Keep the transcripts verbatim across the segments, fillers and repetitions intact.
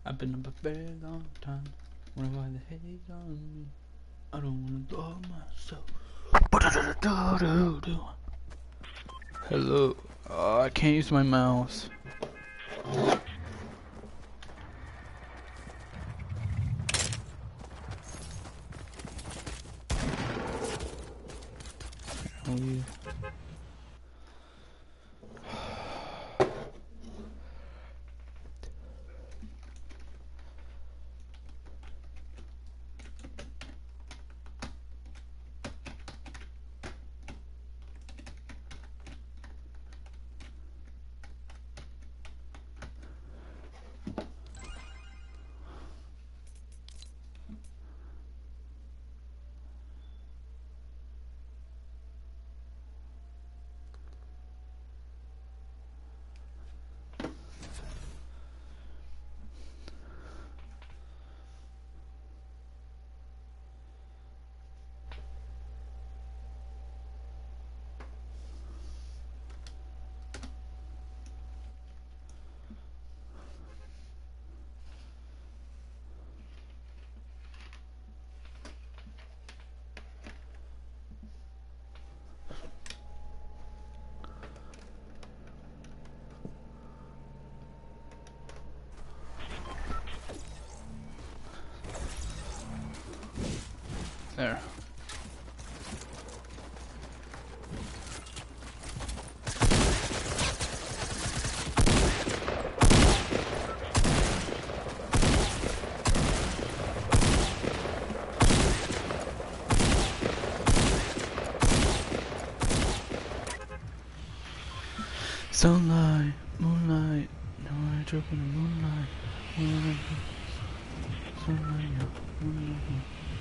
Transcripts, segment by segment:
I've been up a very long time. Wonder why they hate on me. I don't wanna blow myself. Hello. Oh, I can't use my mouse. I'll leave. There. Sunlight, moonlight, now I joke in the moonlight. Moonlight, sunlight, yeah, moonlight.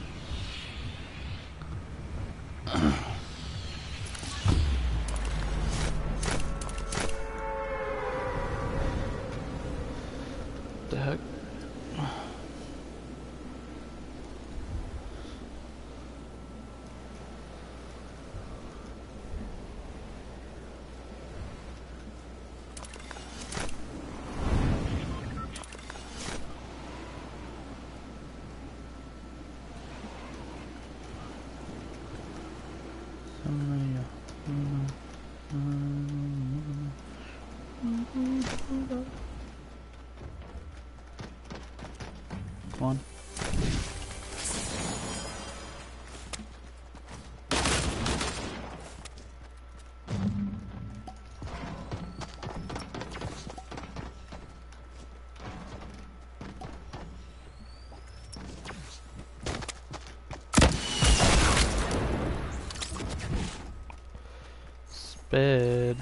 The heck? Come on. Sped.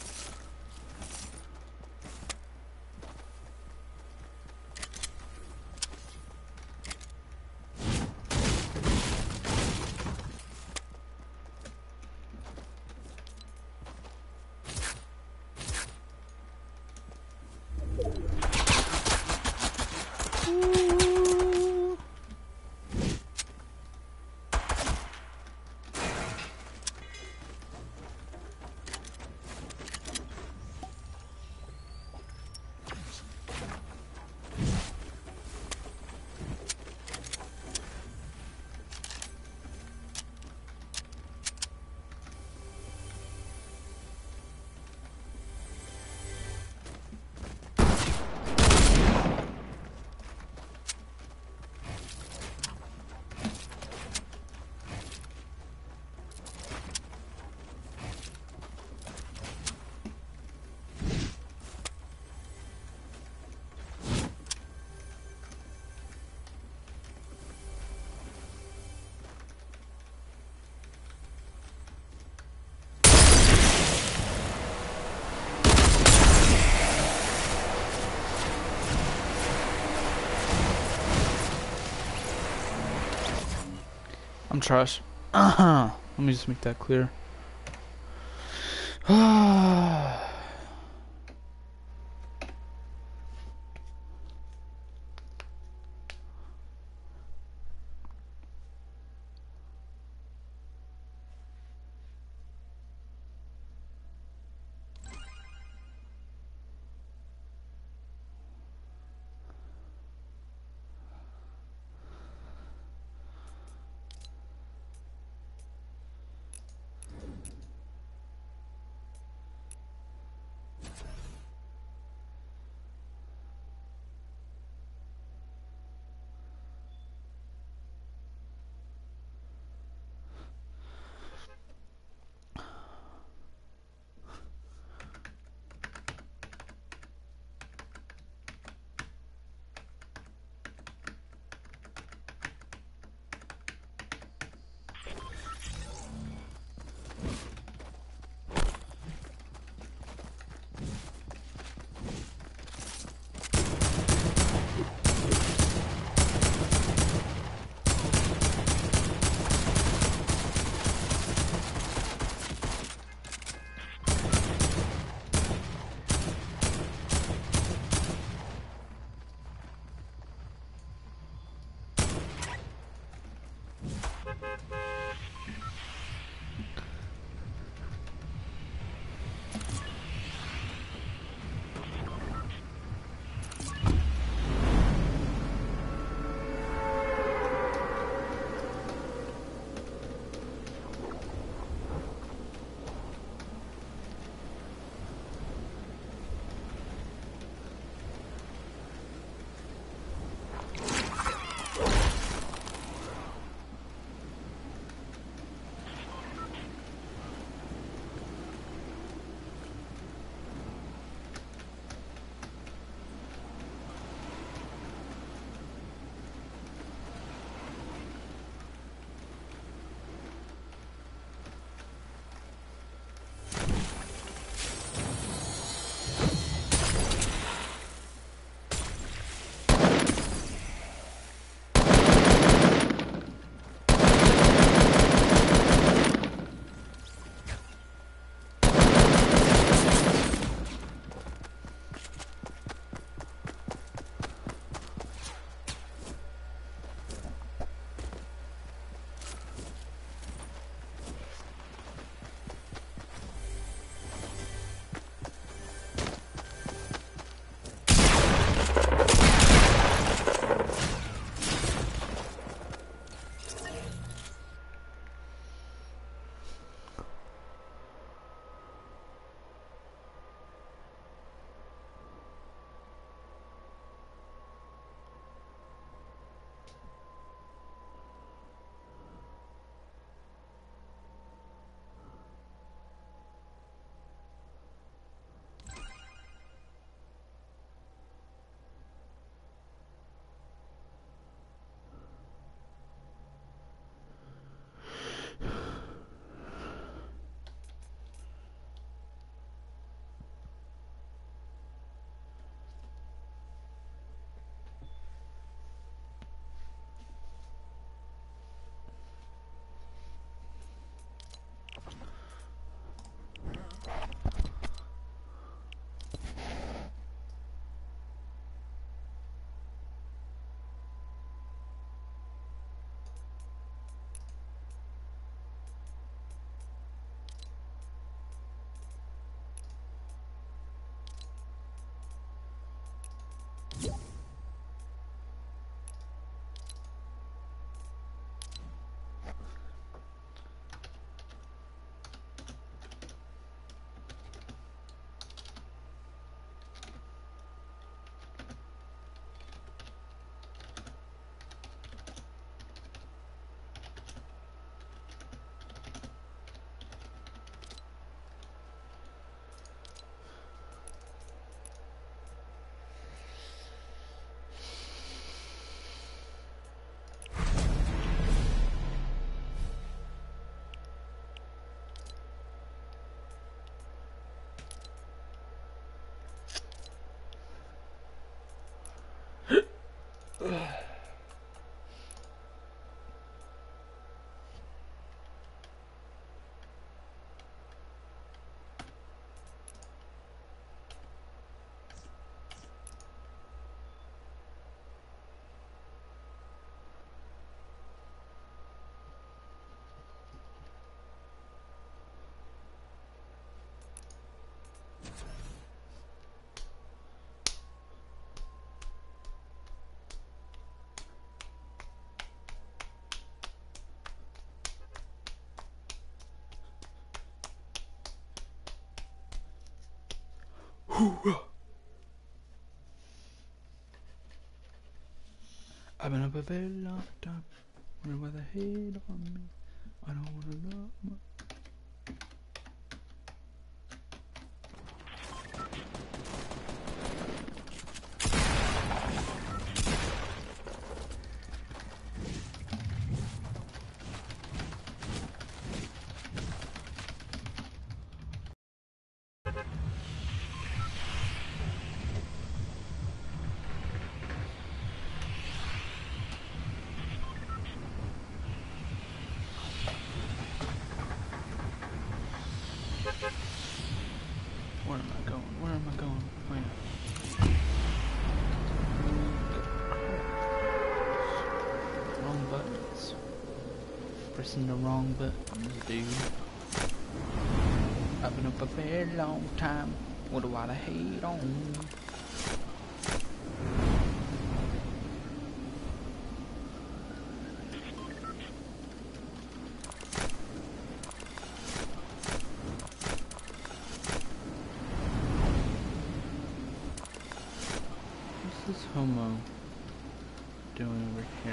I'm trash. Uh-huh. Let me just make that clear. I've been up a very long time, wondering why they hate on me. I don't wanna know more. Where am I going? Where am I going? Oh, yeah. Wrong buttons. Pressing the wrong buttons, dude. I've been up a very long time. Wonder why they hate on me. What's this homo doing over here?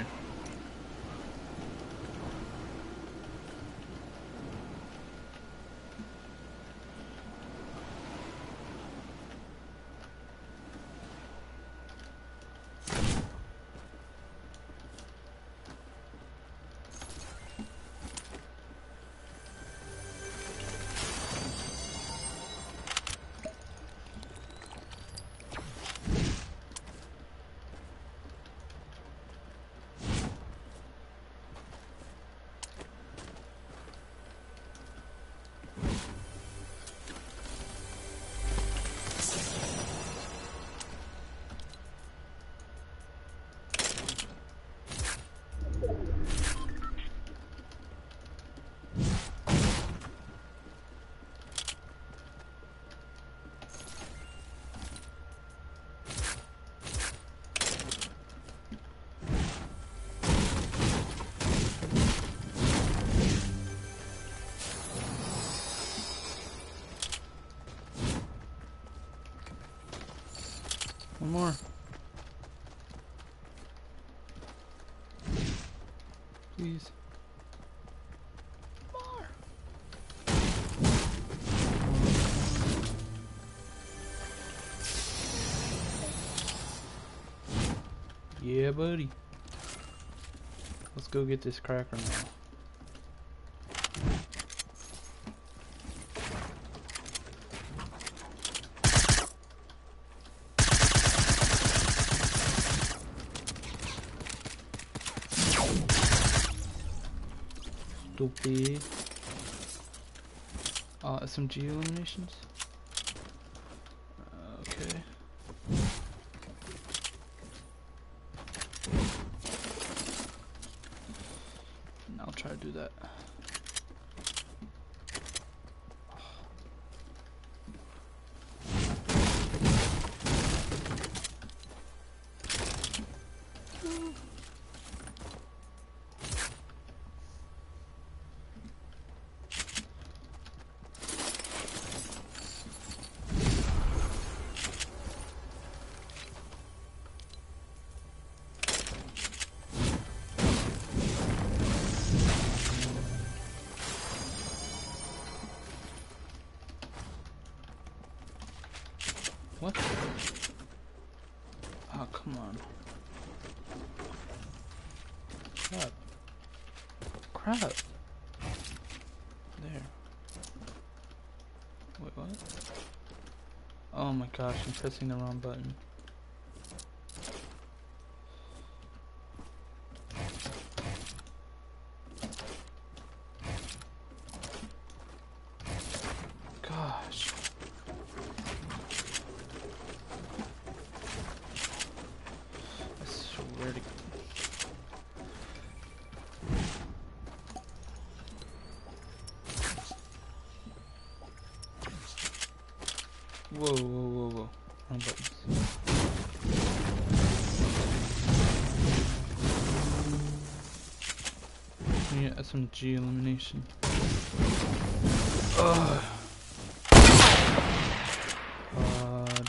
One more. Please. More. Yeah, buddy. Let's go get this cracker now. Stupid. Uh, S M G eliminations. Okay. I'll try to do that. What? Oh, come on. Crap. Crap. There. Wait, what? Oh my gosh, I'm pressing the wrong button. Gosh. I swear to God. Whoa, whoa, whoa, whoa. Wrong buttons. Yeah, S M G elimination. Ugh. God.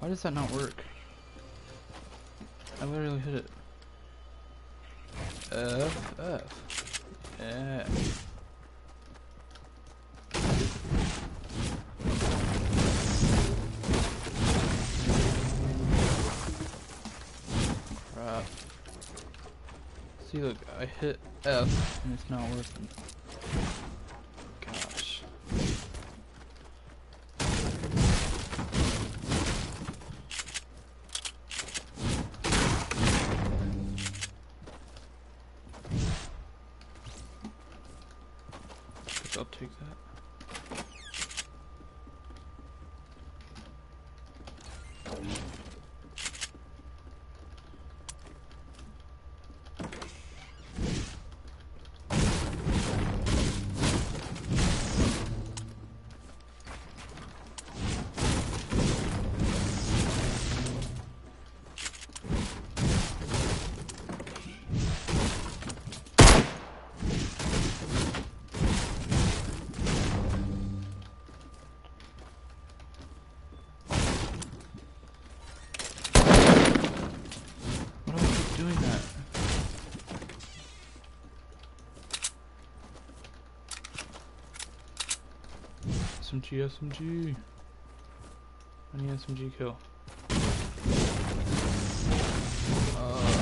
does that not work? I literally hit it. F, F. Yeah. Crap. See, look, I hit F and it's not working. Gosh. I'll take that. Doing that. S M G, S M G. I need S M G kill. Uh.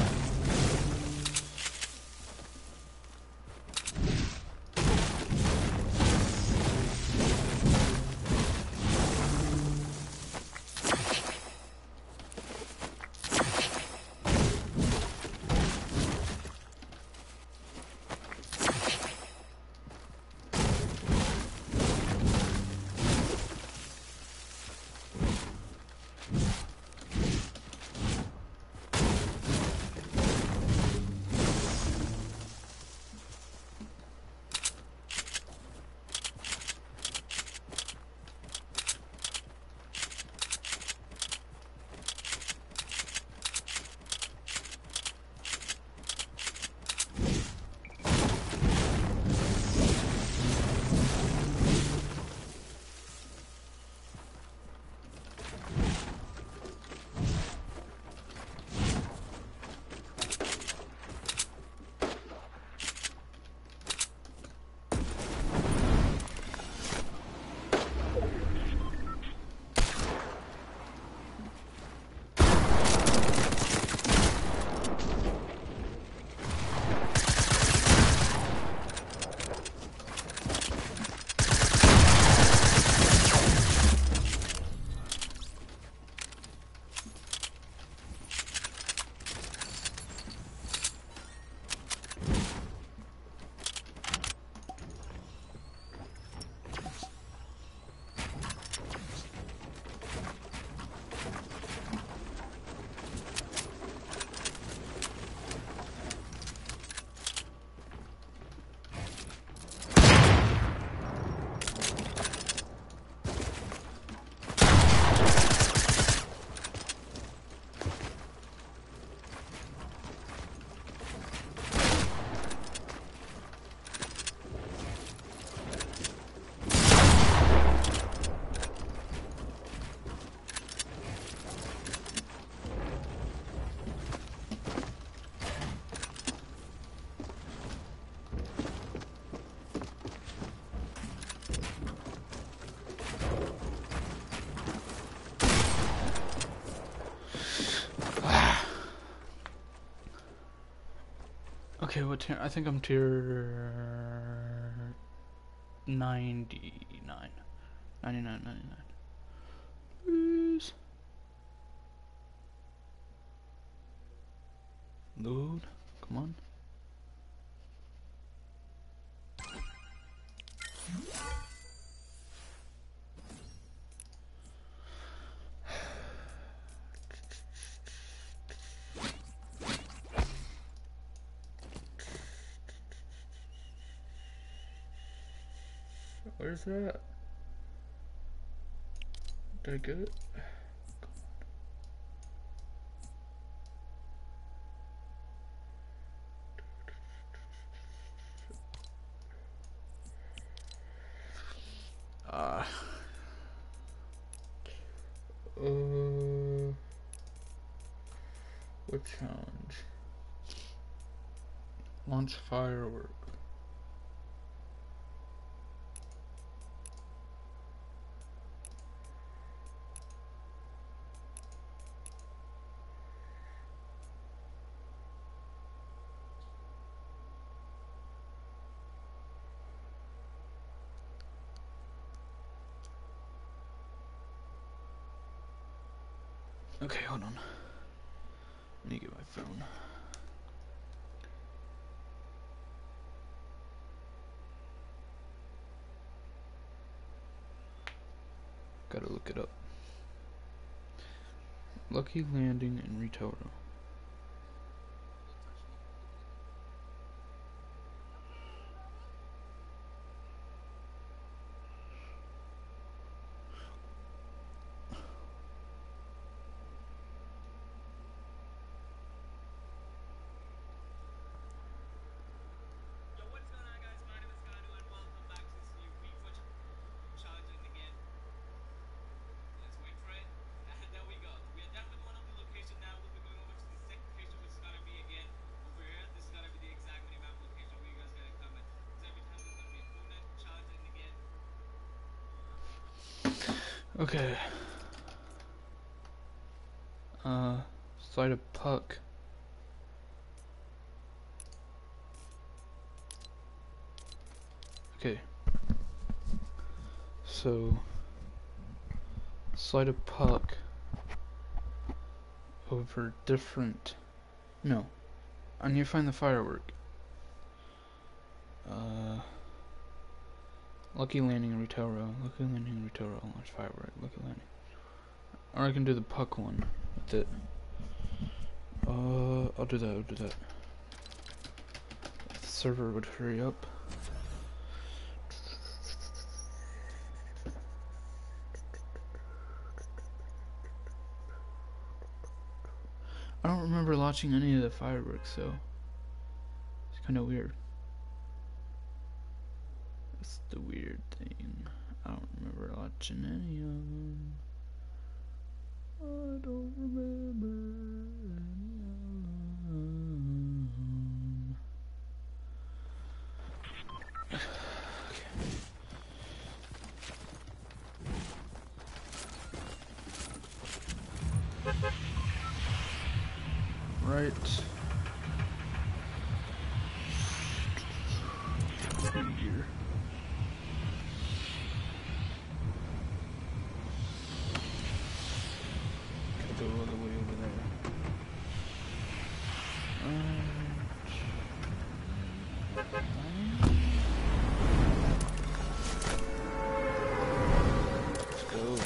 Okay, what tier? I think I'm tier ninety-nine. ninety-nine, ninety-nine. Please. Load. Come on. Where's that? Did I get it? Uh, uh Quick challenge. Launch firework. Okay, hold on. Let me get my phone. Gotta look it up. Lucky Landing in Retoro. Okay. Uh, slide a puck. Okay. So, slide a puck over different. No. I need to find the firework. Uh, Lucky Landing in Retoro. Lucky Landing in Retoro. Launch firework. Lucky Landing. Or I can do the puck one with it. Uh, I'll do that. I'll do that. If the server would hurry up. I don't remember launching any of the fireworks, so it's kind of weird. That's the weird thing. I don't remember launching any of them. I don't remember any of them. Okay. Right. Here. Gotta go all the way over there. Let's go.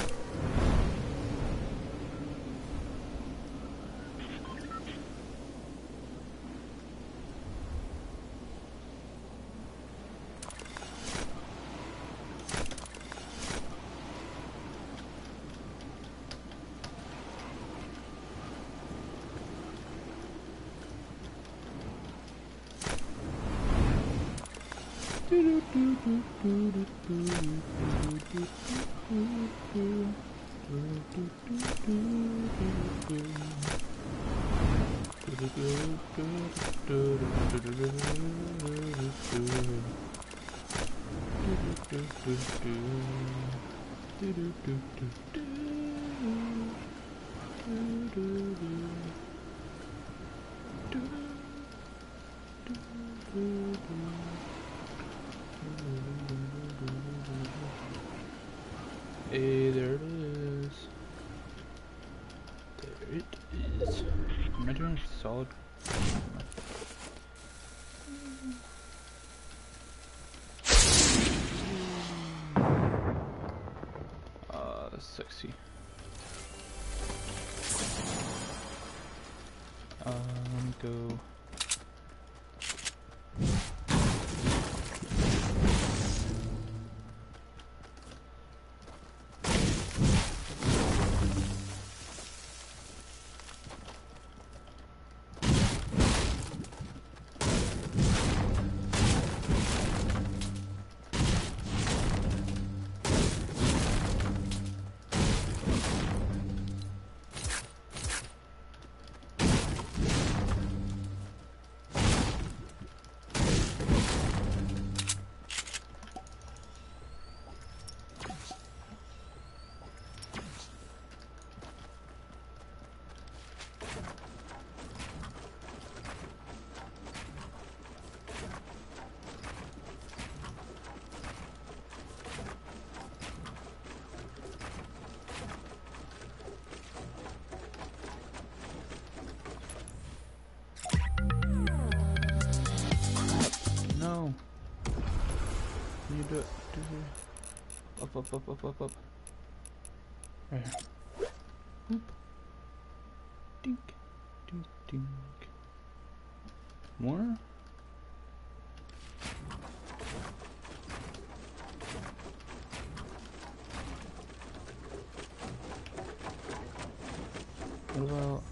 Hey, there it is. There it is. Am I doing a solid? Uh, that's sexy. Uh, let me go. Can you do it? Do it. Up, up, up, up, up, up. Right here. Boop. Dink. Dink, dink. More? What about...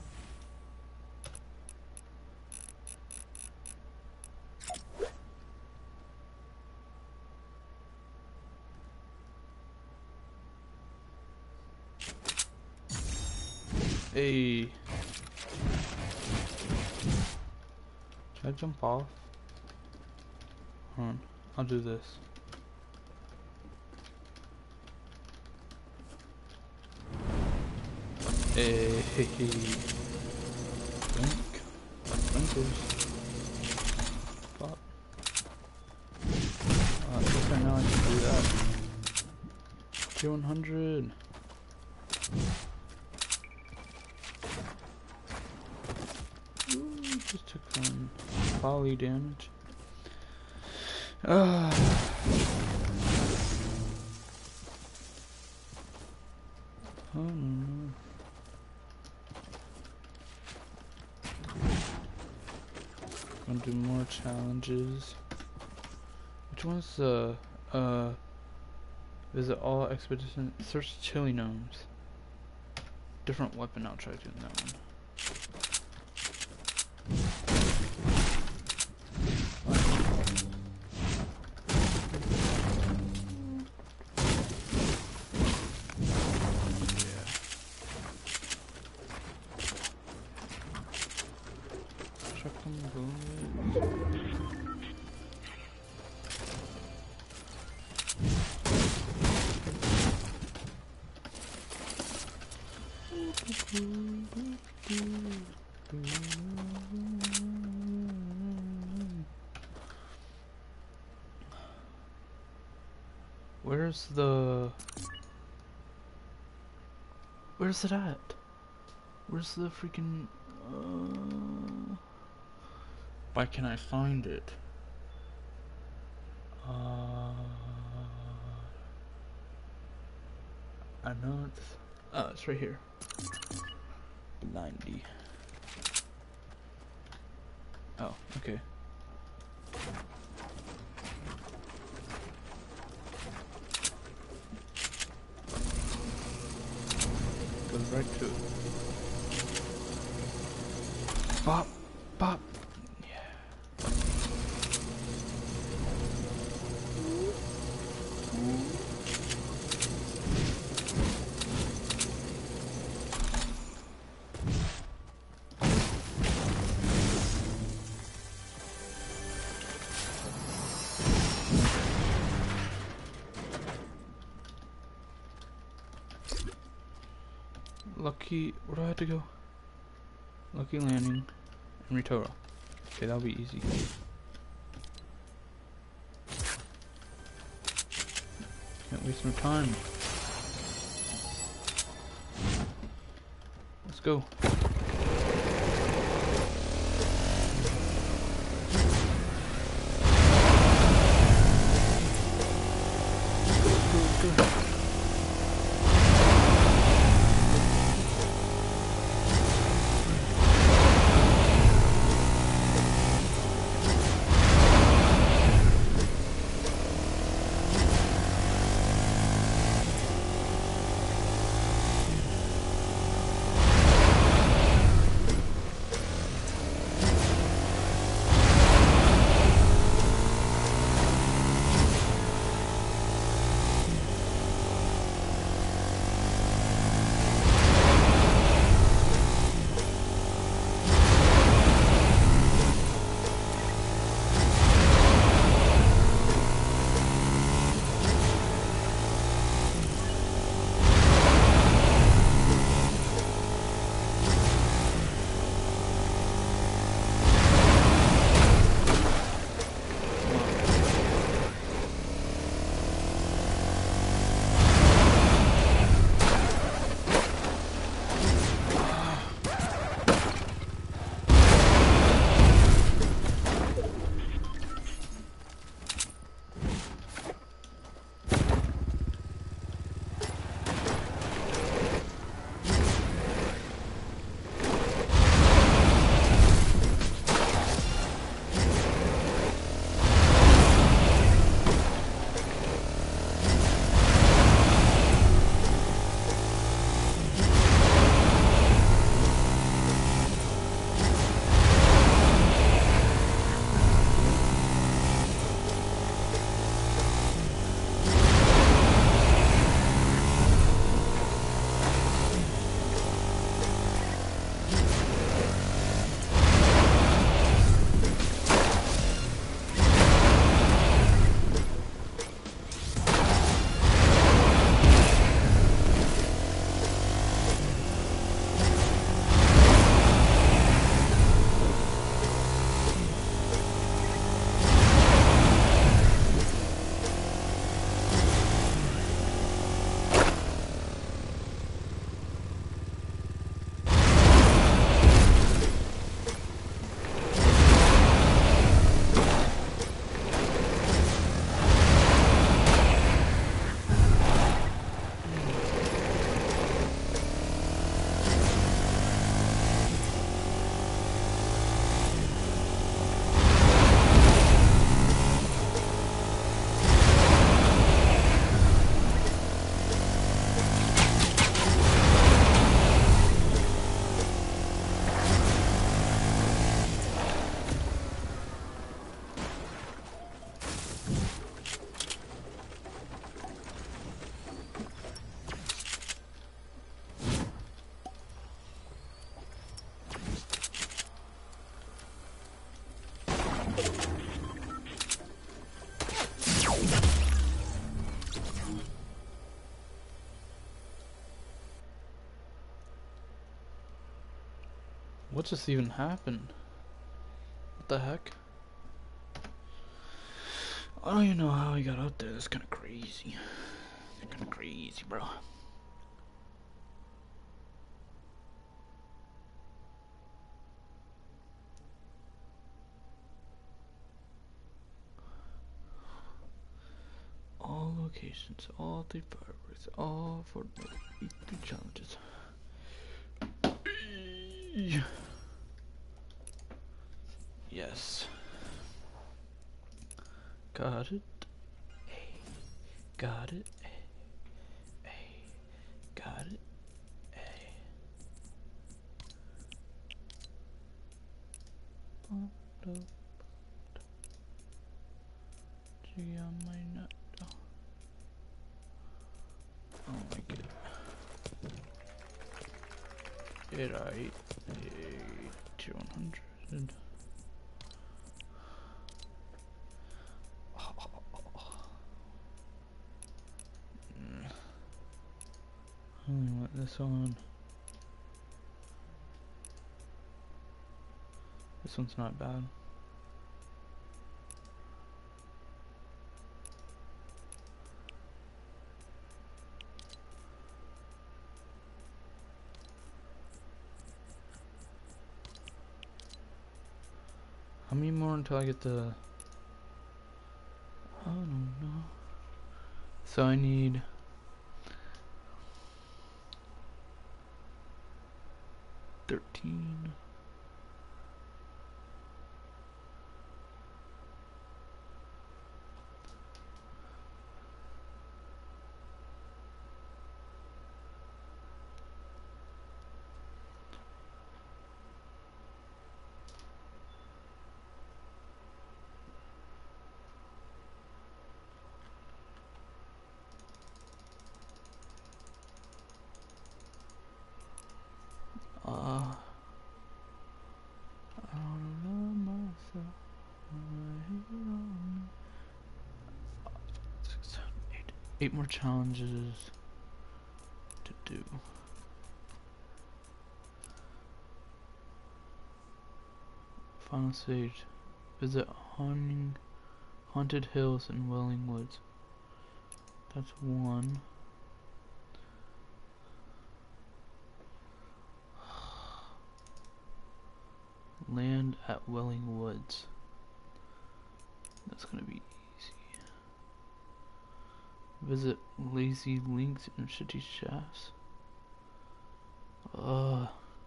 Hey. Should I jump off? Hold on. I'll do this. Hey. Blink. Blinkers. Pop. Uh, I guess right now I can do that. T one hundred. Just took some volley damage. Ah. Oh no. Gonna do more challenges. Which one's the uh, uh visit all expedition, search chili gnomes. Different weapon, I'll try doing that one. Where's the... Where's it at? Where's the freaking... Uh... Why can't I find it? Uh... I know it's... Oh, it's right here. ninety. Oh, okay. Goes right to it. Bop, bop. Yeah. Lucky, where do I have to go? Lucky Landing and Retoro. Okay, that'll be easy. Can't waste no time. Let's go. What just even happened? What the heck? I don't even know how he got out there. That's kind of crazy. Kind of crazy, bro. All locations, all three fireworks, all for three challenges. Yes. Got it. Hey. Got it. Hey. Got it. Hey. Gee, on my nut. Oh my god. Did I eight to one hundred? I only want this on. This one's not bad. How many more until I get the... I don't know. So I need... thirteen. Uh, I don't know myself. Six, seven, eight. Eight more challenges to do. Final stage. Visit haunting, haunted hills in Welling Woods. That's one. Land at Welling Woods. That's gonna be easy. Visit Lazy Links and Shitty Shafts. Uh,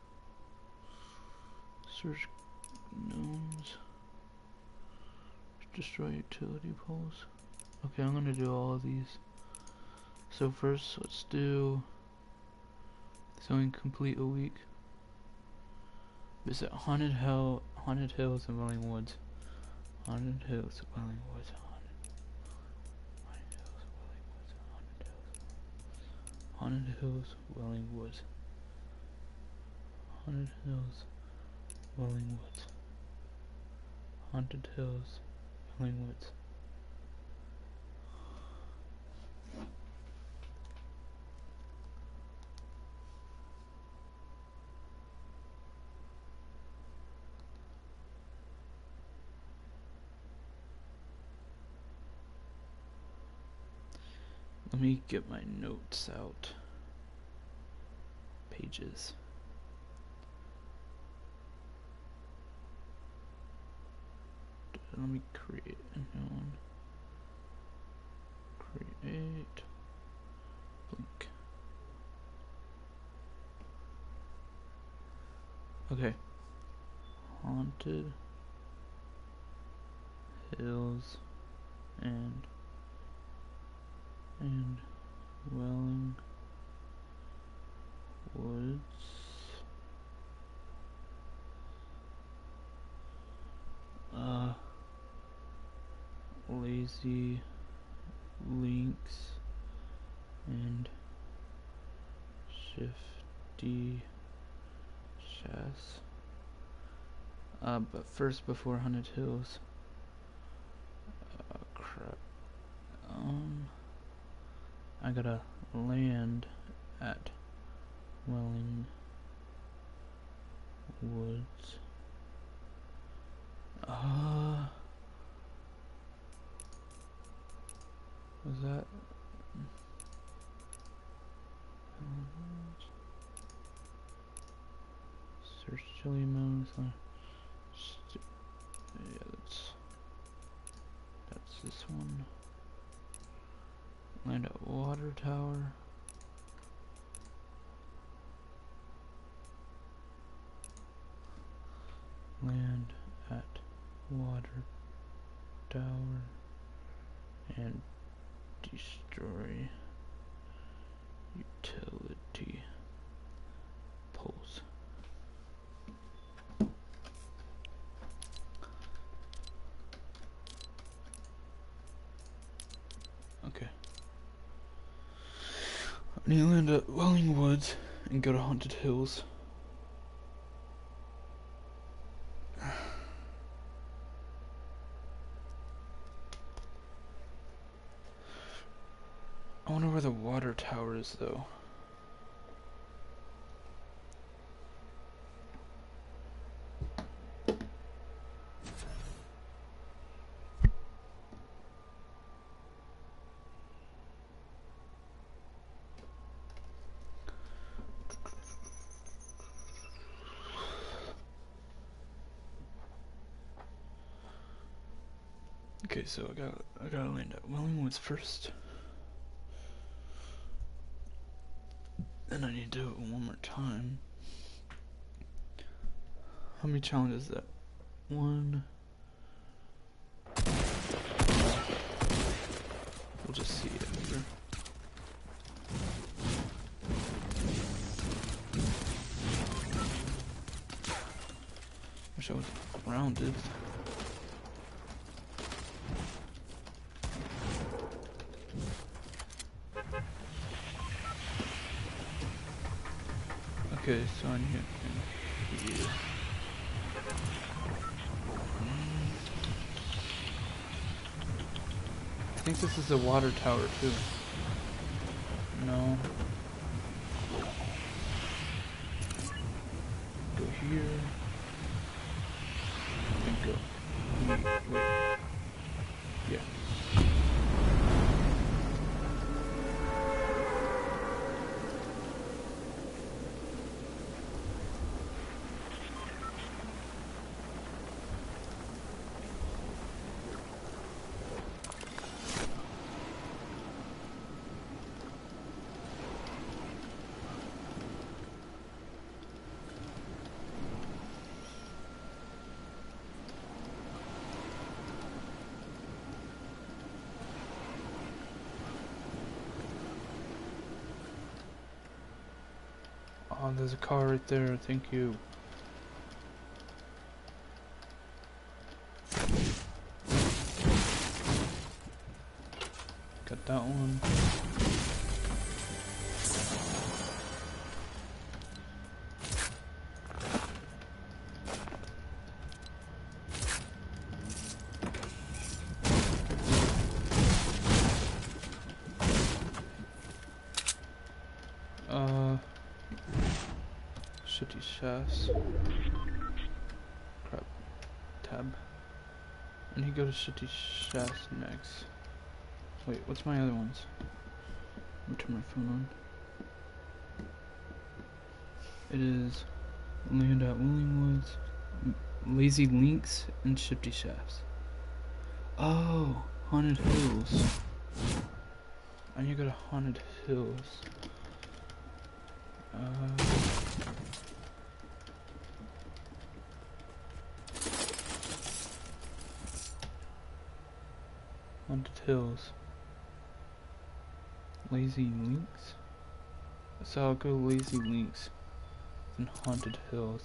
search gnomes. Destroy utility poles. Okay, I'm gonna do all of these. So first, let's do. It's only complete a week. Visit Haunted Hell, Haunted Hills in Welling Woods. Haunted Hills, Welling Woods. Haunted, Haunted Hills, Welling Woods. Haunted Hills, Welling Woods. Haunted Hills, Welling Woods. Haunted Hills, Welling Woods. Let me get my notes out. Pages. Let me create a new one. Create. Blink. Okay. Haunted Hills and and Welling Woods. Uh, Lazy Links and Shifty Shafts. Uh, but first, before Haunted Hills. Uh, crap. Um, I gotta land at Welling woods. Uh, was that? Search chili mounds. Yeah, that's that's this one. Land at water tower. Land at water tower and destroy utility poles. Okay. I need to land at Welling Woods and go to Haunted Hills. I wonder where the water tower is, though. Okay, so I got I gotta land at Welling Woods first. Then I need to do it one more time. How many challenges is that? One. We'll just see it after. Wish I was grounded. Okay, so I need to here. I think this is a water tower too. No. Go here. And go. Wait, wait. Yeah. Oh, there's a car right there, thank you. Got that one. Uh... Shitty shafts. Crap. Tab. I need to go to shitty shafts next. Wait, what's my other ones? Let me turn my phone on. It is land at Welling Woods, Lazy Links, and Shifty Shafts. Oh, Haunted Hills. I need to go to Haunted Hills. Uh... Haunted Hills. Lazy Links? So I'll go Lazy Links and Haunted Hills.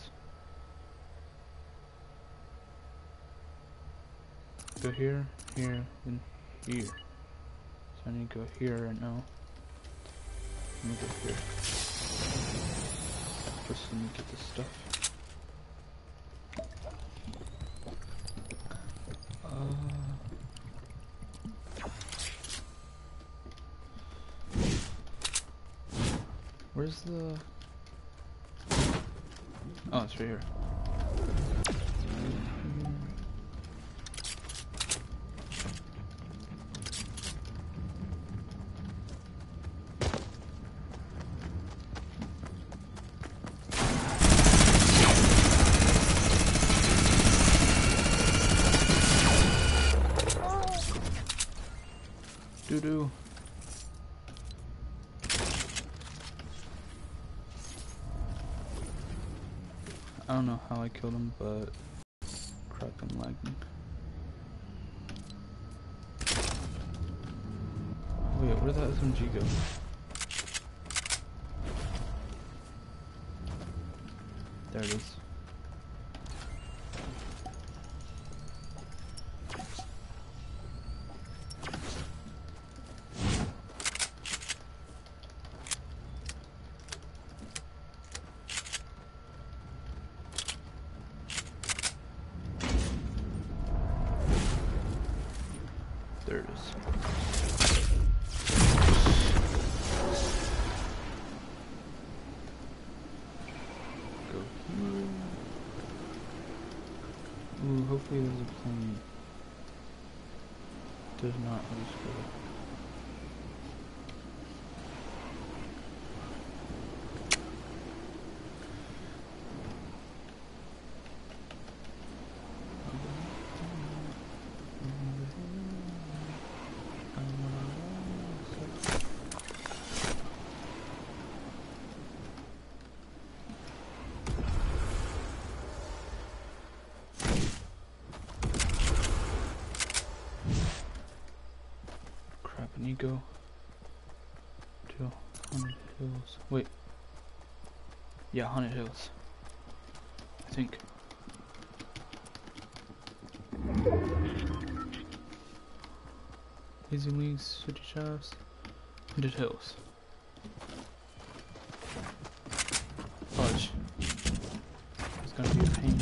Go here, here, and here. So I need to go here right now. Let me go here. First let me get this stuff. Uh... Where's the... Oh, it's right here. Doo doo. I don't know how I killed him, but crap, I'm lagging. Wait, where did that S M G go? There it is. There it is. Go here. Ooh, hopefully there's a plane. Does not lose go. Go to Haunted Hills. Wait. Yeah, Haunted Hills. I think. Lazy Wings, City Shafts, Haunted Hills. Fudge. It's gonna be a pain.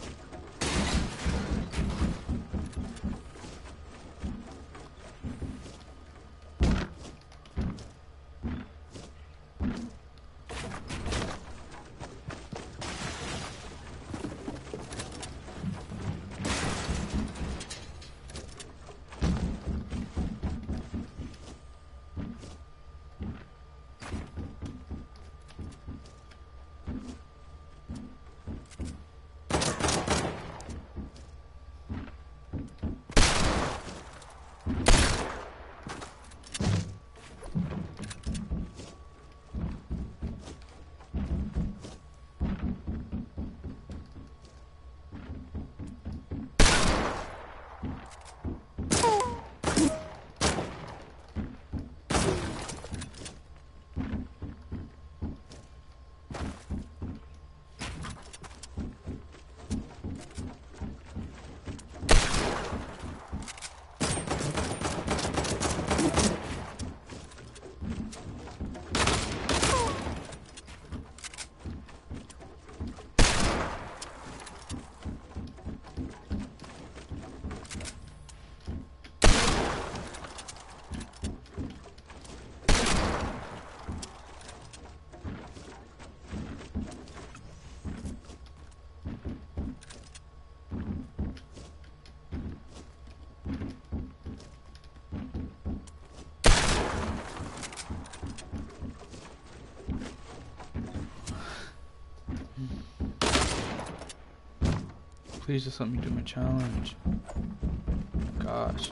Please just let me do my challenge. Gosh.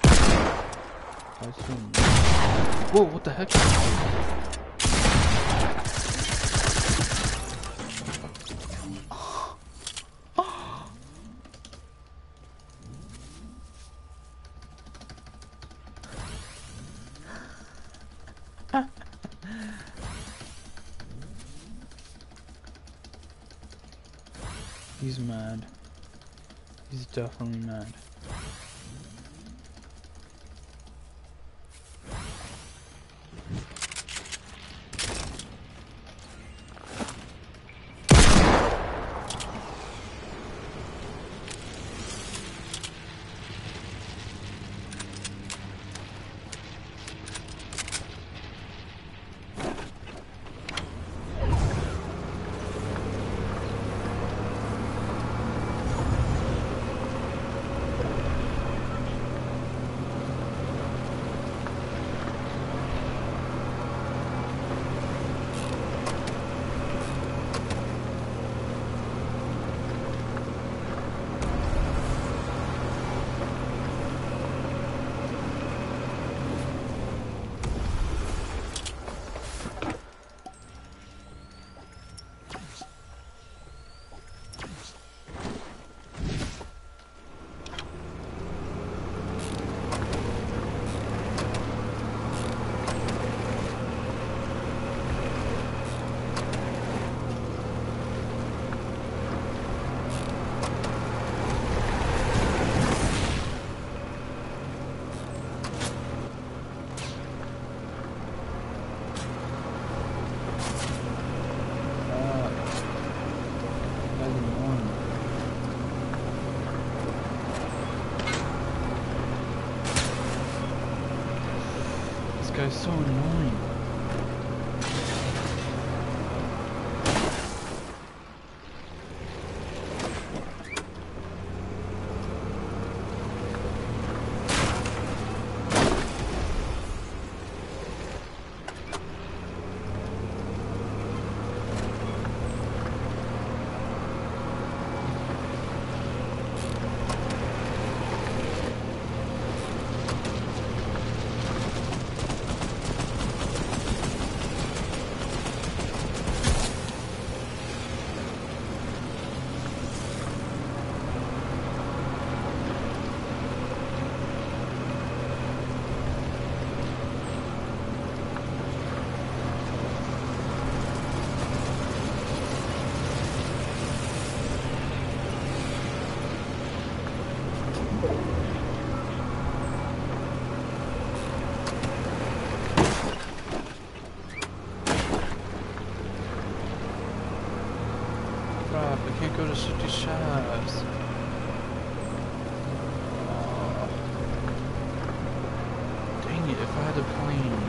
Whoa, what the heck? He's mad. He's definitely mad. guy's so annoying. Crap, I can't go to City Shafts. Oh. Dang it, if I had a plane.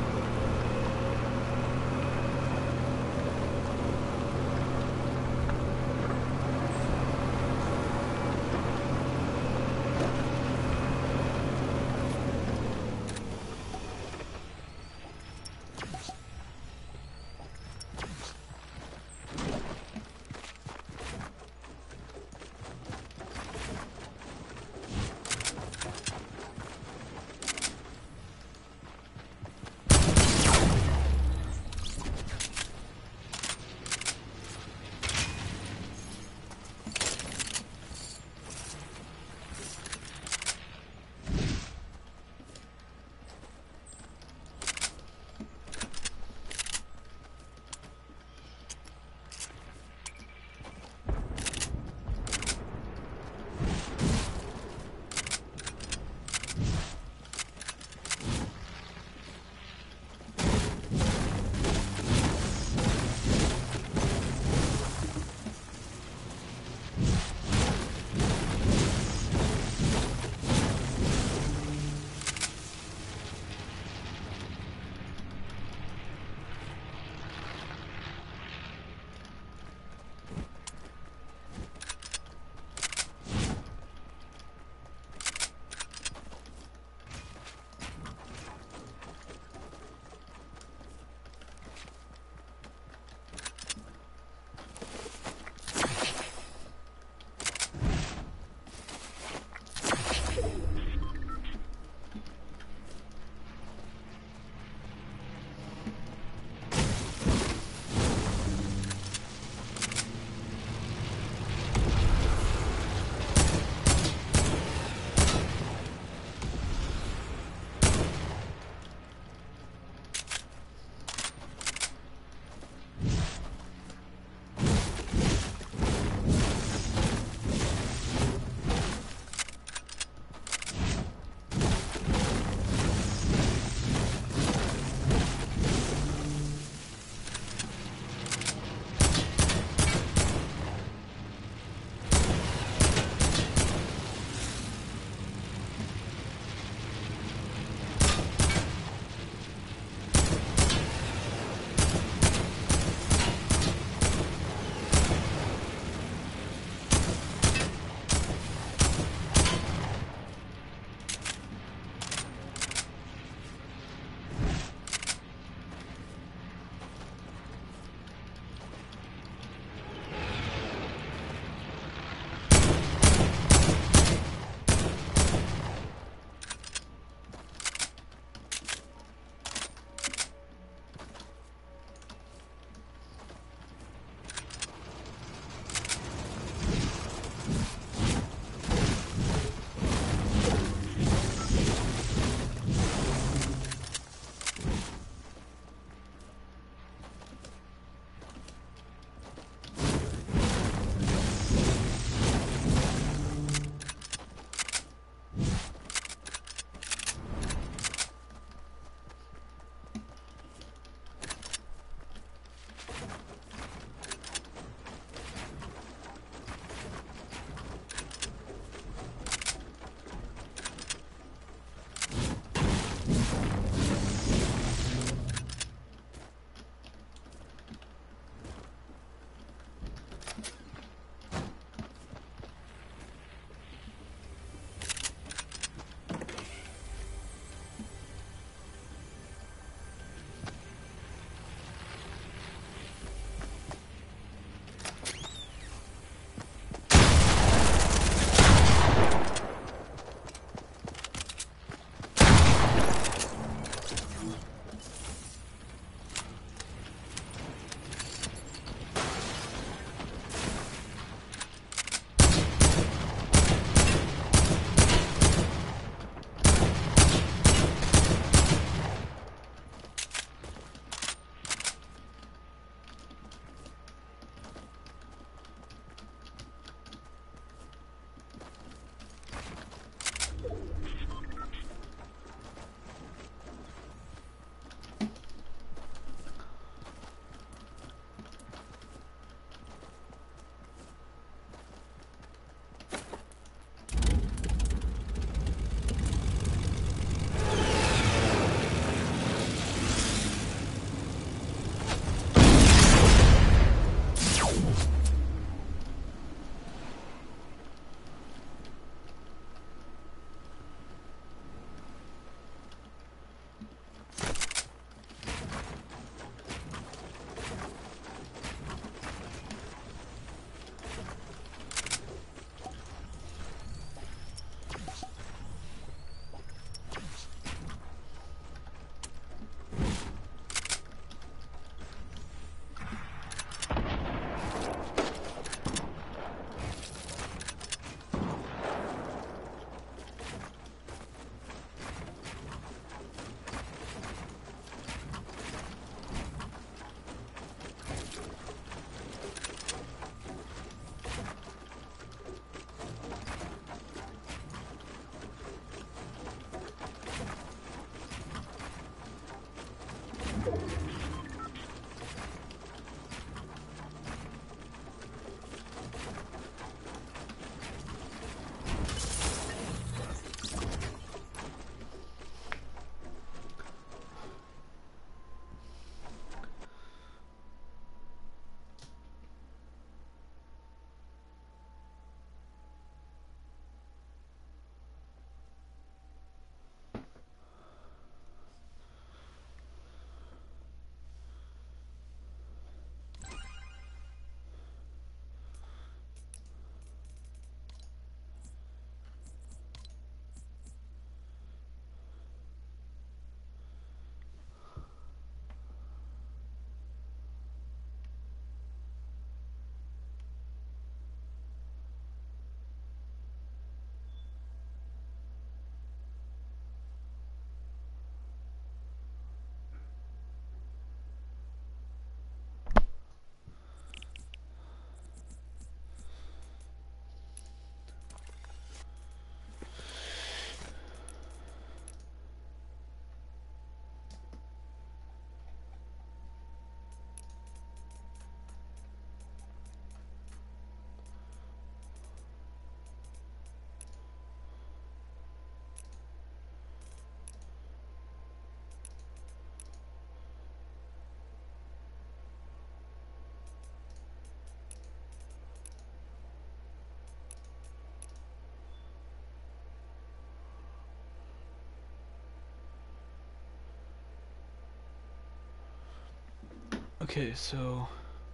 Okay, so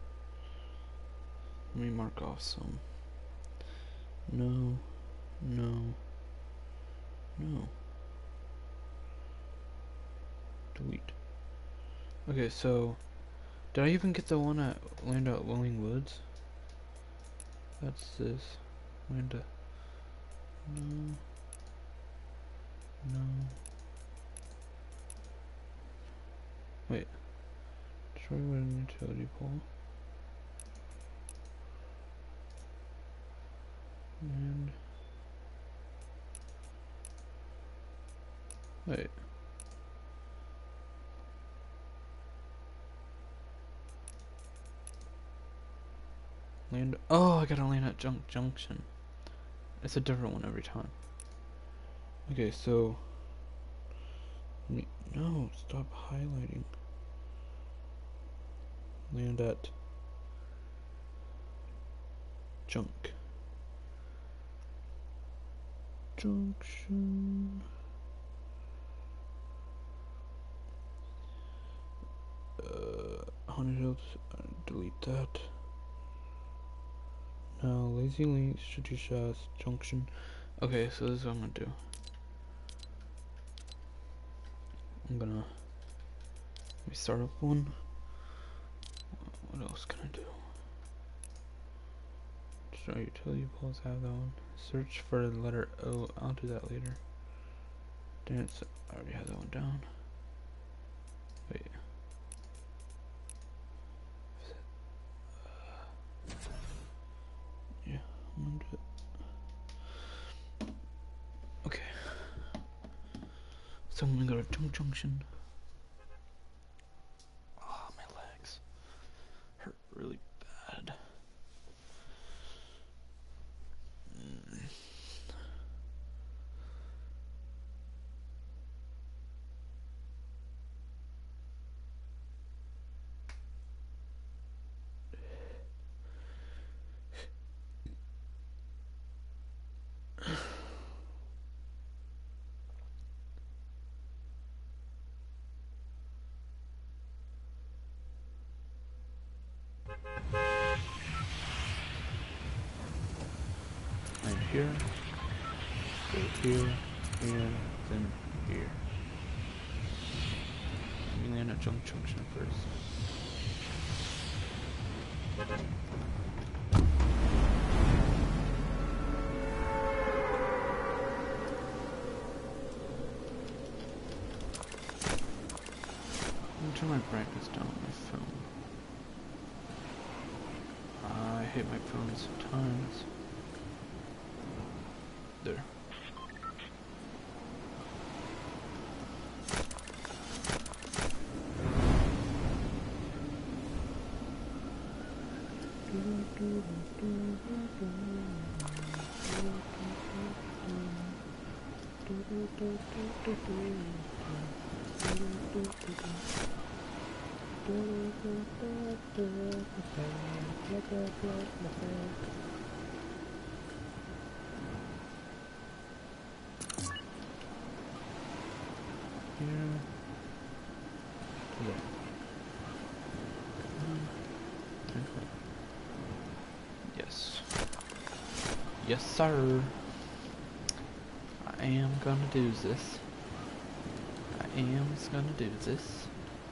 let me mark off some. No, no, no. Delete. Okay, so did I even get the one at land at Welling Woods? That's this. Land at no, no. Wait. Destroy wooden utility pole. And wait. Land. Oh, I gotta land at Junk Junction. It's a different one every time. Okay, so. No, stop highlighting. Land at Junk Junction. Uh, Haunted Hills. Uh, delete that. Now, Lazy Links, City Shots, Junction. Okay, so this is what I'm gonna do. I'm gonna let me start up one. What else can I do? Destroy utility poles. Have that one. Search for the letter O. I'll do that later. Dance. I already have that one down. Wait. Yeah, I'm gonna do it. Okay. So I'm gonna go to Junk Junction. Oh, my legs hurt really bad. Mm. And here, go here, here, then here. We land at Junk Junction first. I'm gonna turn my brightness down on my phone. I hate my phone sometimes. There. Here to there. Okay. Yes. Yes, sir. I am gonna do this. I am gonna do this.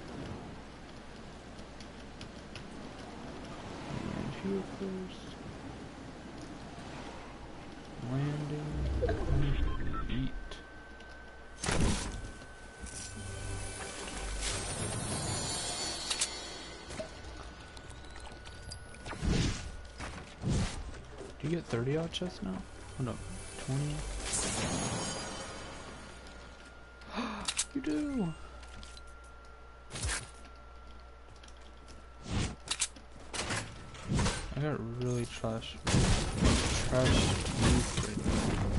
And here first. Landing complete. Do you get thirty odd chests now? Oh no, twenty. You do! I got really trash. Trash used right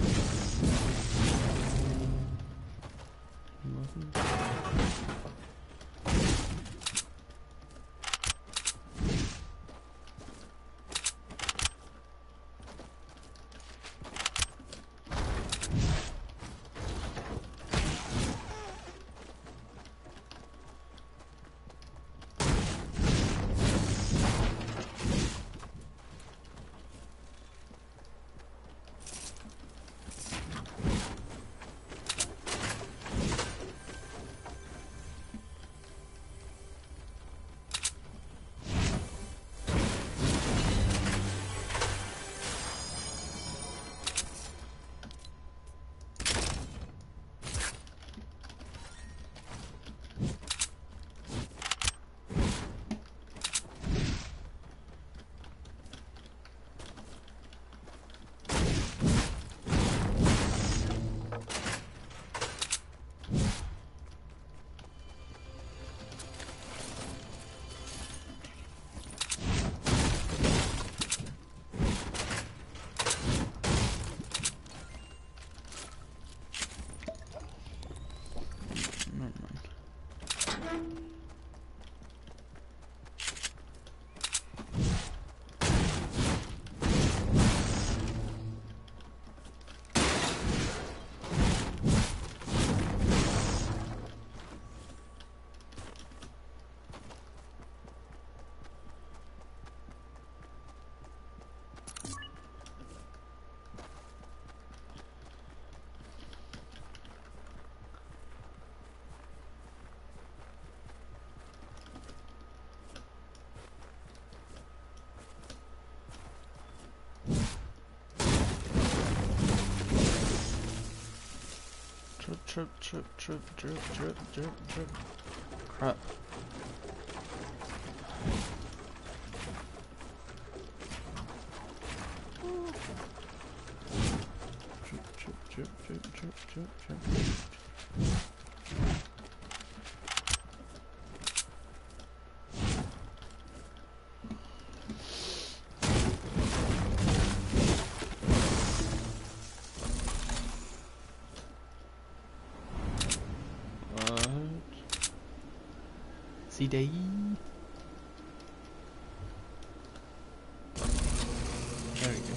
now. trip, trip, trip, trip, drip, drip, drip, drip. Crap. Drip, drip, drip, drip, drip, drip, drip. Day. There we go.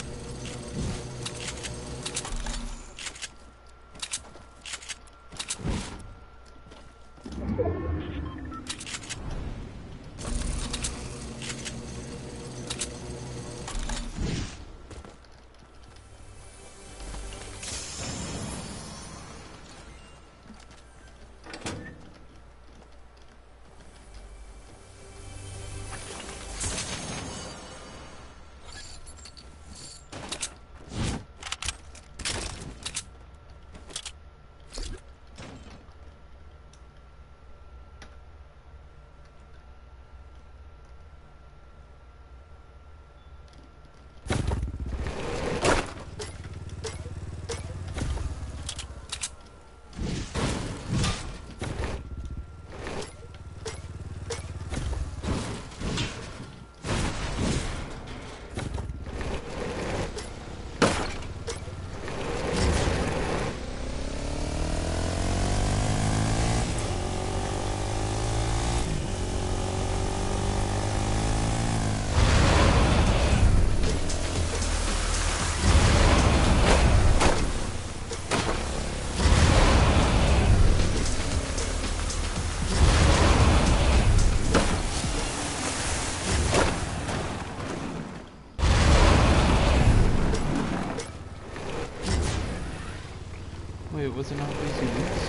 Wait, was it not Lazy Links?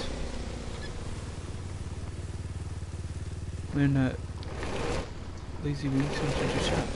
When uh, Lazy Links entered your chat.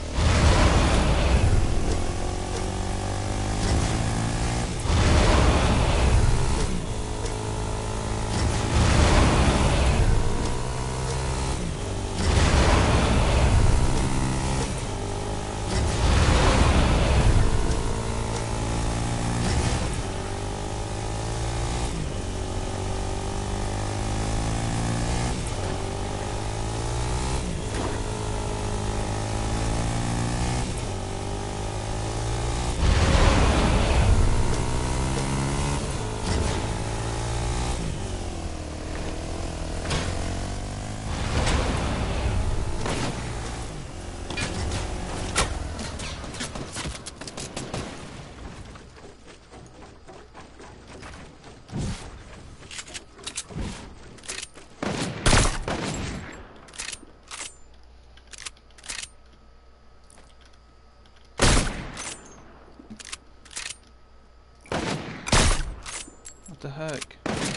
What the heck?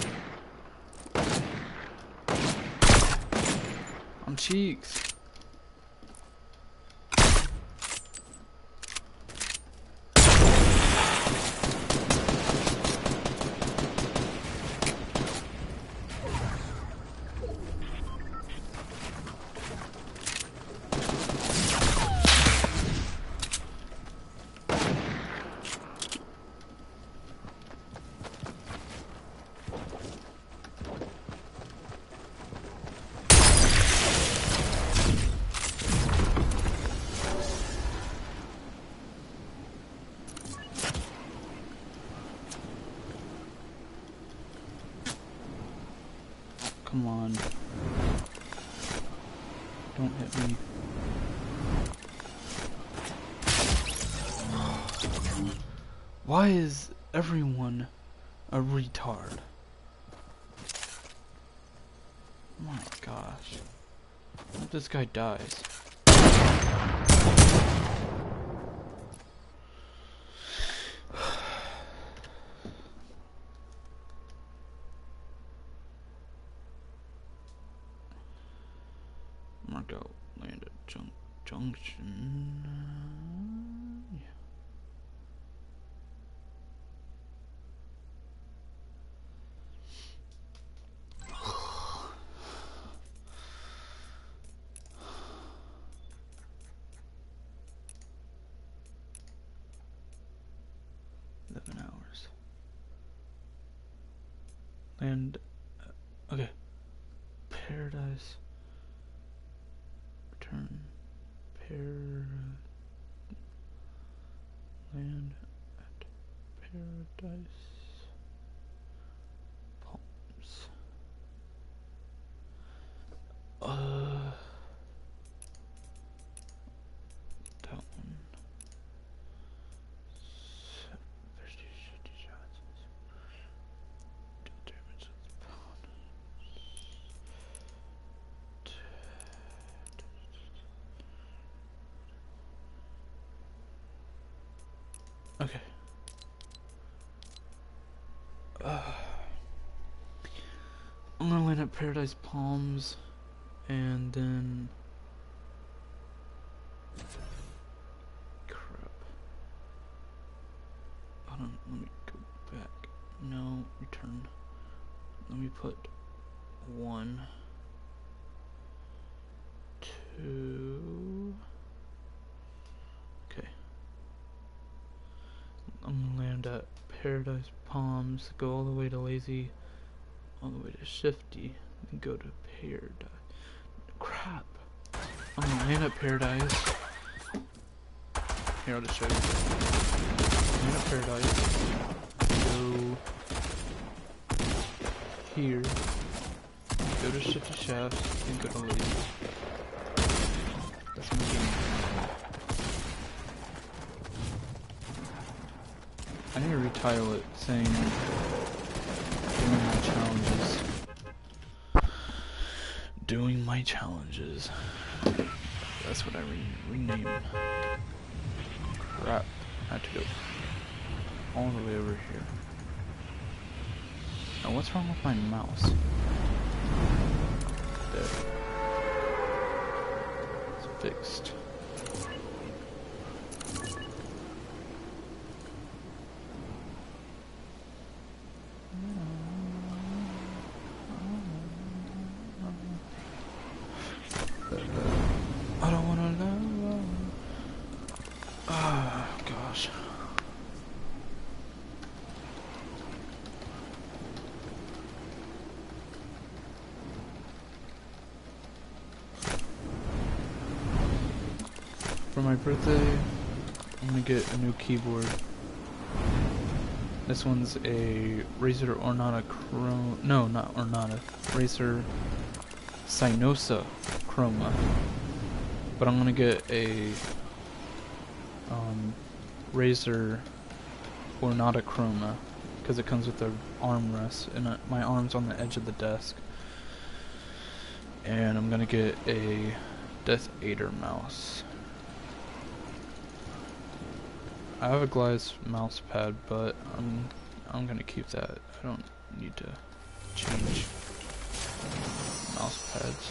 On cheeks. Come on. Don't hit me. Why is everyone a retard? My gosh. I hope this guy dies. Marked out land at junk junction. Uh, yeah. Land. Okay. Paradise. Return. Par. Land at Paradise Palms. Uh. That one. fifty, fifty shots. Deal damage to the pound. Okay. Uh, I'm gonna land at Paradise Palms, and then crap. Hold on, let me go back. No, return. Let me put one, two. Okay. I'm gonna land at Paradise Palms, go all the way to Lazy, all the way to Shifty, then go to Paradise. Crap! I'm gonna land at Paradise. Here, I'll just show you. Land at Paradise. Go here. Go to Shifty Shafts, then go to Lazy. That's my game. I need to retitle it saying doing my challenges. Doing my challenges. That's what I re rename. Crap. I have to go all the way over here. Now what's wrong with my mouse? There. It's fixed. I don't wanna know. Ah, gosh. For my birthday, I'm gonna get a new keyboard. This one's a Razer Ornata Chroma. No, not Ornata. Razer Synosa Chroma. But I'm gonna get a um, Razer Ornata Chroma because it comes with the armrest, and uh, my arm's on the edge of the desk. And I'm gonna get a Death Eater mouse. I have a Glass mouse pad, but I'm I'm gonna keep that. I don't need to change mouse pads.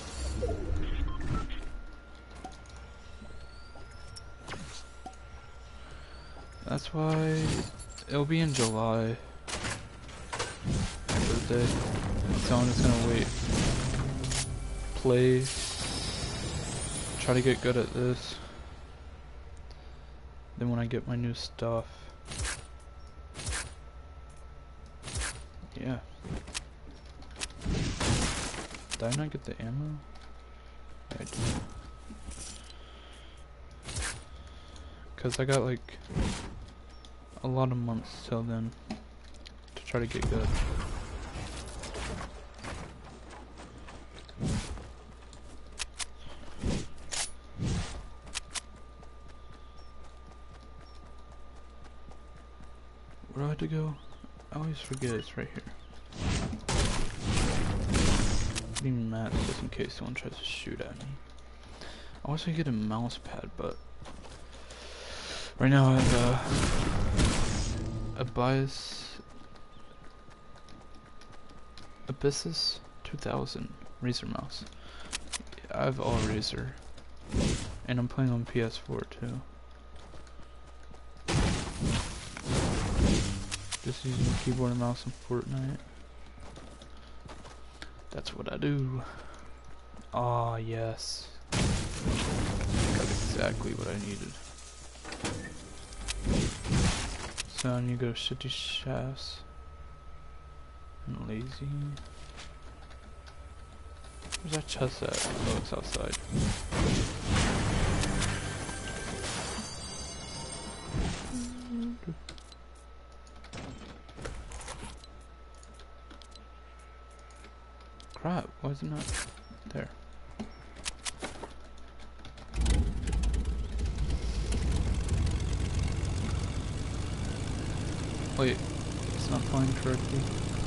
That's why it'll be in July. My birthday. So I'm just gonna wait. Play. Try to get good at this. Then when I get my new stuff. Yeah. Did I not get the ammo? Yeah, I did. Cause I got like a lot of months till then to try to get good. Where do I have to go? I always forget it's right here. Putting mats just in case someone tries to shoot at me. I also get a mouse pad, but right now I have a, a Bias Abyssus two thousand Razer mouse. I have all Razer, and I'm playing on P S four too. Just using keyboard and mouse in Fortnite. That's what I do. Ah, oh, yes. Got exactly what I needed. So I need to go to Shifty Shafts. I'm lazy. Where's that chest at? Oh, it's outside. Crap, why is it not there? Wait, it's not flying correctly.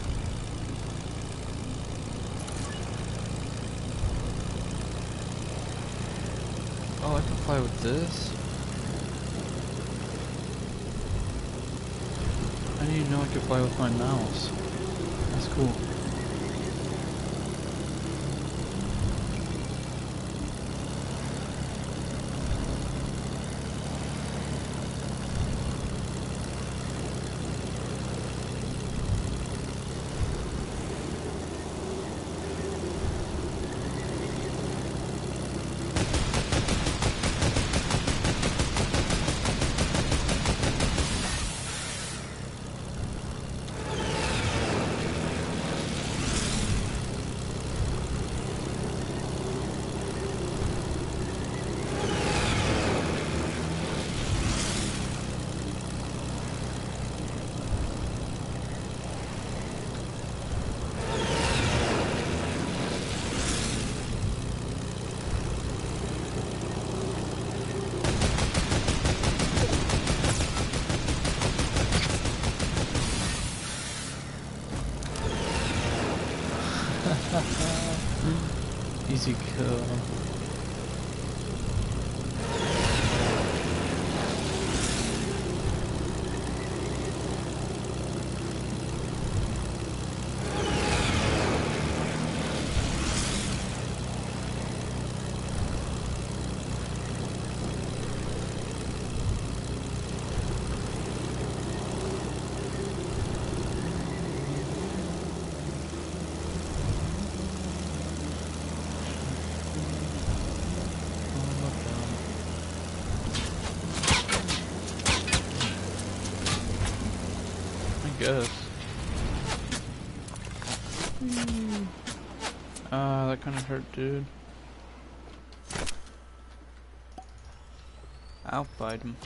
Oh, I can fly with this? I didn't even know I could fly with my mouse. That's cool. Easy kill. Guess. Ah, uh, that kind of hurt, dude. I'll bite him.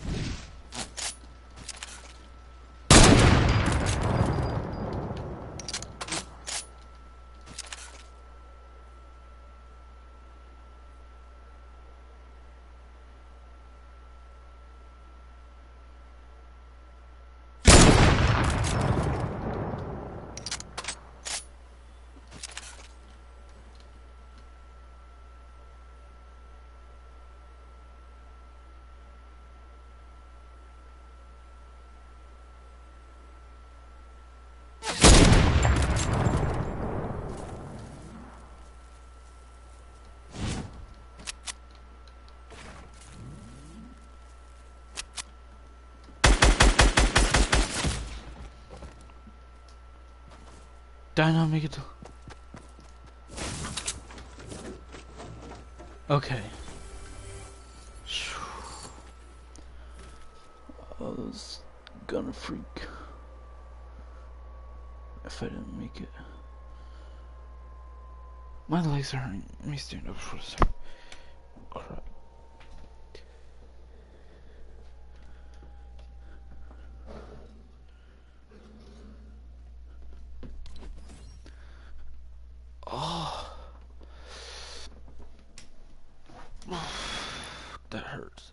Did I not make it to... Okay. Oh, that was gonna freak if I didn't make it. My legs are hurting. Let me stand up for a second. Crap. Oh. That hurts.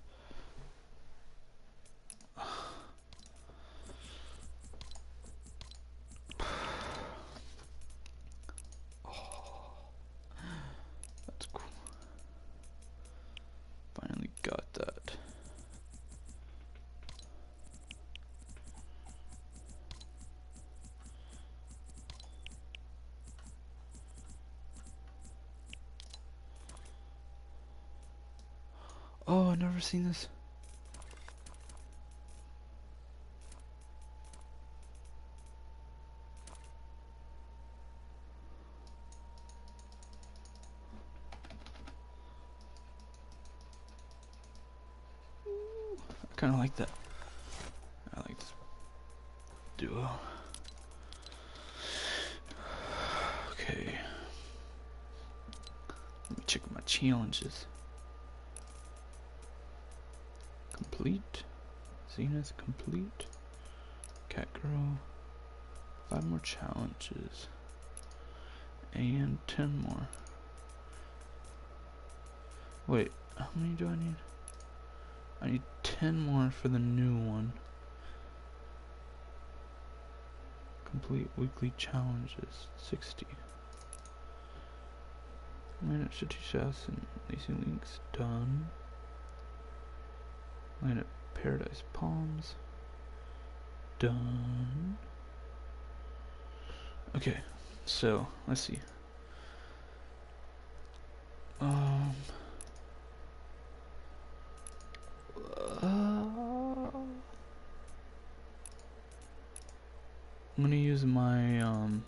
That's cool. Finally got that. Oh, I've never seen this. I kind of like that. I like this duo. challenges. Complete. Zenith complete. Cat girl. Five more challenges. And ten more. Wait, how many do I need? I need ten more for the new one. Complete weekly challenges. sixty. Land at Shots and Lazy Links done. Land at Paradise Palms done. Okay, so let's see. Um. Uh, I'm gonna use my um.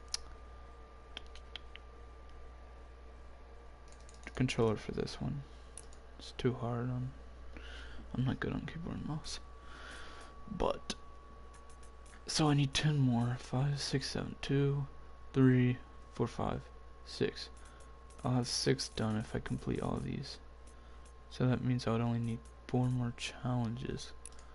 controller for this one. It's too hard on. I'm not good on keyboard and mouse. But so I need ten more. Five, six, seven, two, three, four, five, six. I'll have six done if I complete all of these. So that means I would only need four more challenges.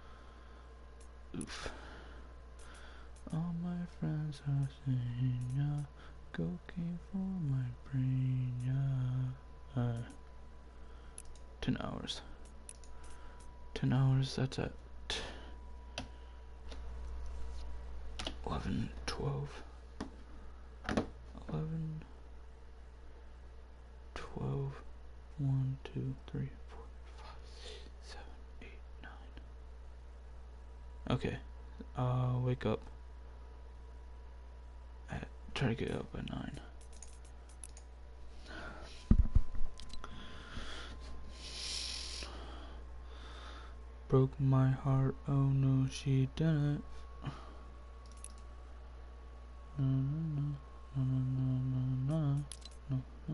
Oof. All my friends are saying, yeah, cooking for my brain, yeah. Uh, ten hours. Ten hours, that's at eleven, twelve, eleven, twelve, one, two, three, four, five, seven, eight, nine. Okay, uh, wake up. At, try to get up by nine. Broke my heart, oh no, she didn't. No, no, no, no, no, no, no, no.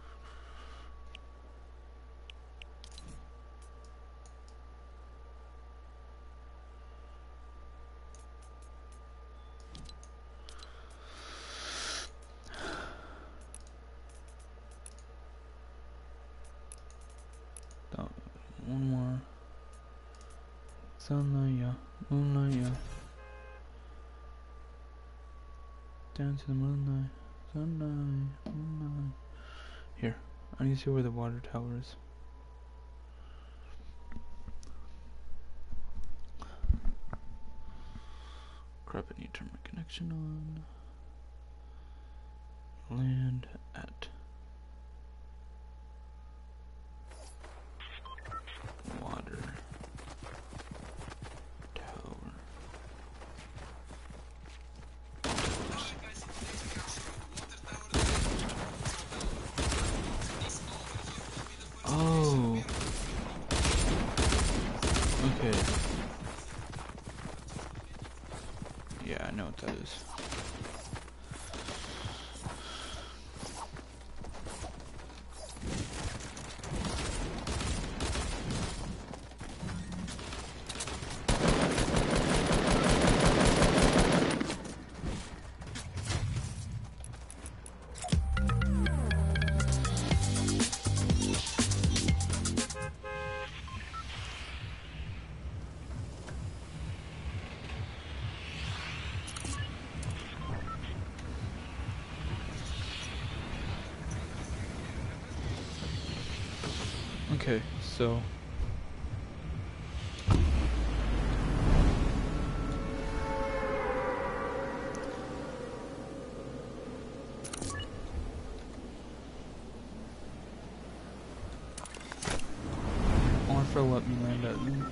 No. One more. Sunlight, yeah. Moonlight, yeah. Down to the moonlight. Sunlight, moonlight. Here, I need to see where the water tower is. Crap, I need to turn my connection on. Land at water. Oh. Okay. Yeah, I know what that is. Okay, so or if they'll let me land at them.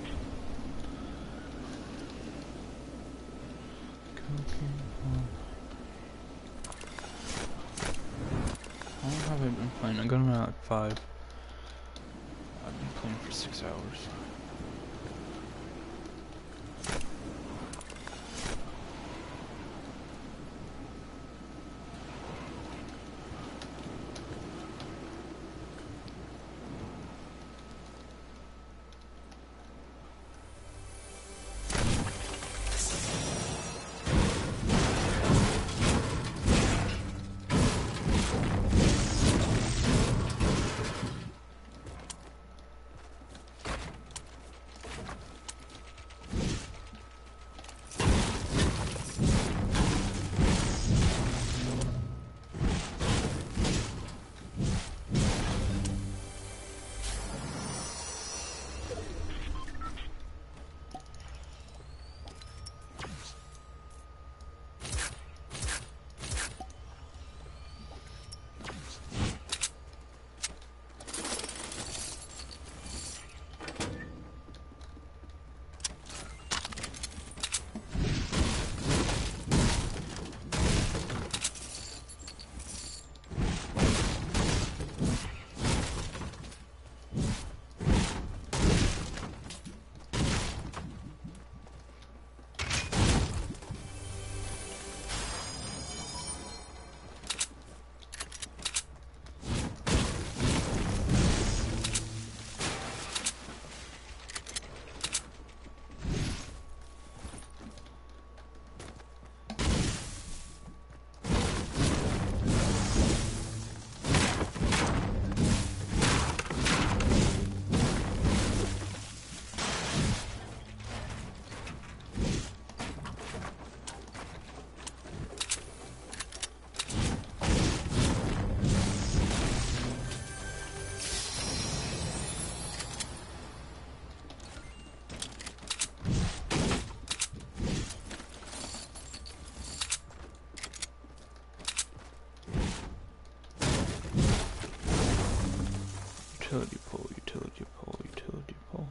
How long have I been playing? I got on at five. I've been playing for six hours. Utility pole, utility pole, utility pole.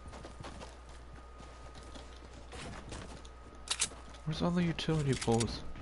Where's all the utility poles?